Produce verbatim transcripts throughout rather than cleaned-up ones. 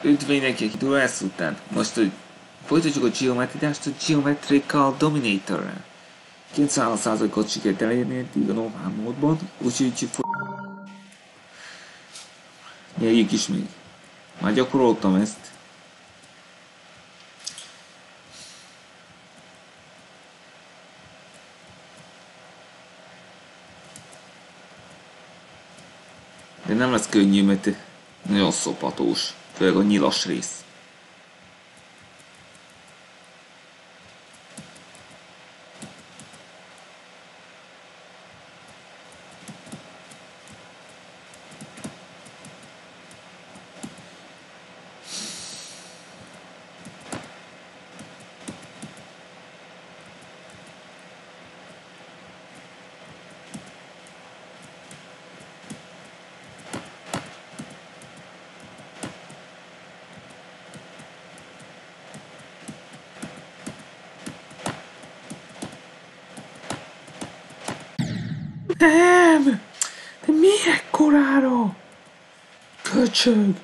Üdv mindenki, Durász után. Most, hogy folytatjuk a geometridást a Geometrical Dominator-rel. kilencvenhárom százalékot sikerült elérni eddig a normál módban, úgyhogy nyerjük is még. Már gyakoroltam ezt. De nem lesz könnyű, mert nagyon szopatós, főleg a nyilas rész. Nem! De miért korára? Köcsög!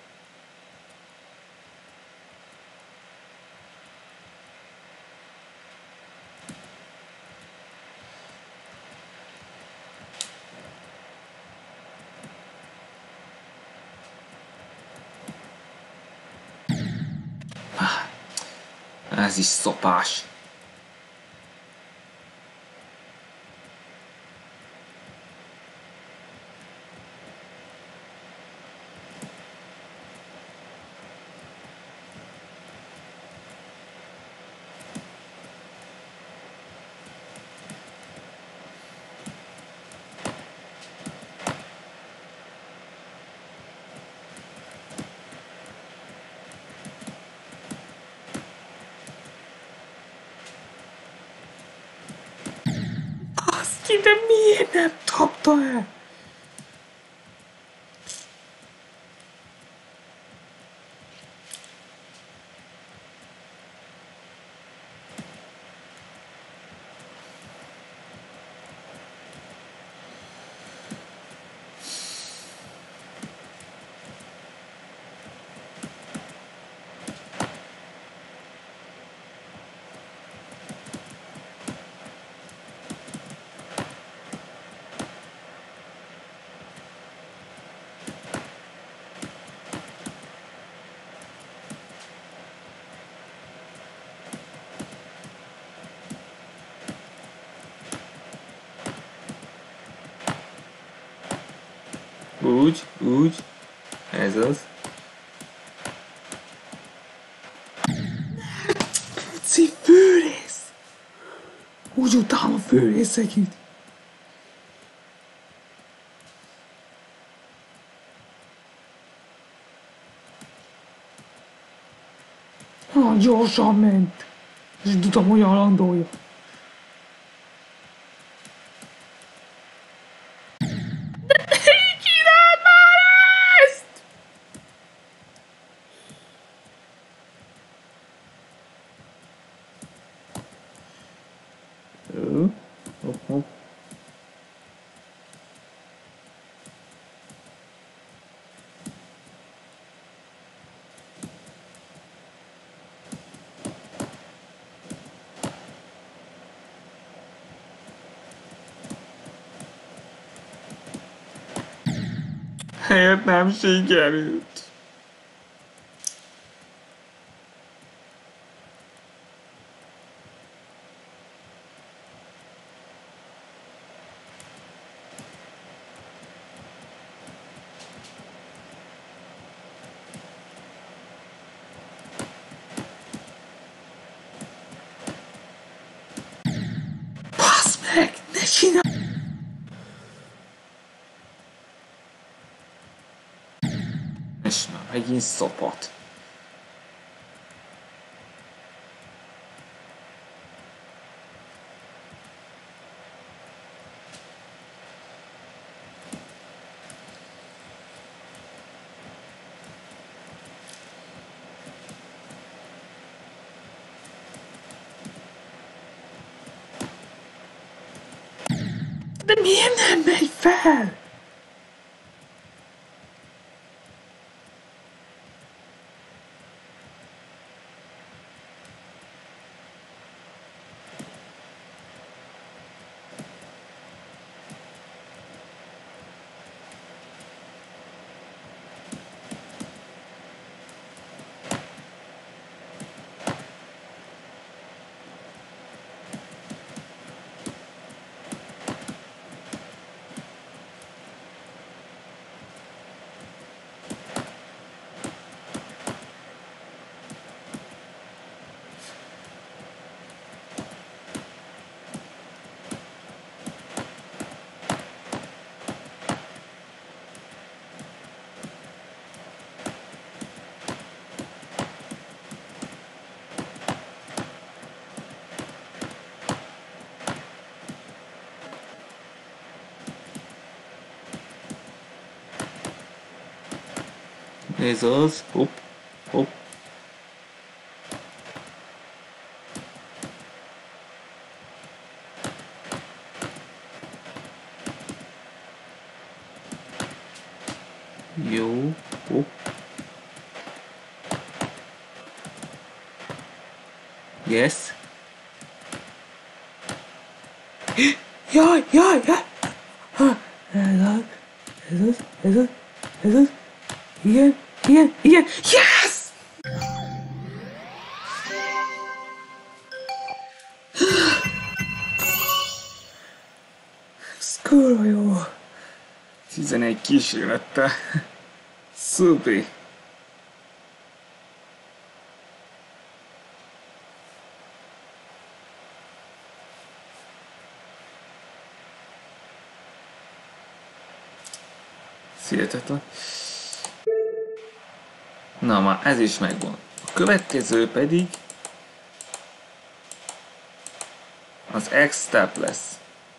Ez is szopás. De miért nem kapta el? Úgy, úgy, ez az. Puci főrész! Úgy utálom a főrészeket. Ah, gyorsan ment. És tudom, hogy landolja. Helyett nem sikerült. Basz meg, ne csinálj! És már megint szopat. De miért nem megy fel? Ez az. Hopp, hopp. Jó, hopp. Yes. Jaj, jaj, jaj! Ez az, ez az, ez az, ez az. Igen, igen, igen. Yes! Ez kurva jó. tizenegy kísérlettel. Szupi. Hihetetlen. Na már ez is megvan. A következő pedig az X-step lesz.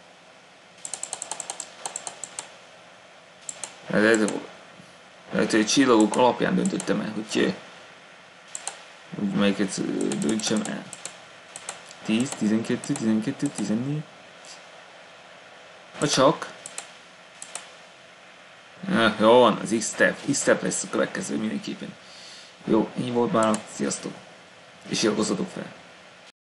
Lehet, hogy csillagok alapján döntöttem el, hogy úgy melyiket döntsem el. tíz, tizenkettő, tizenkettő, tizennégy. Vagy csak. Ja, jó van, az X-step. X-step lesz a következő mindenképpen. Jó, ennyi volt már. Sziasztok. És iratkozzatok fel.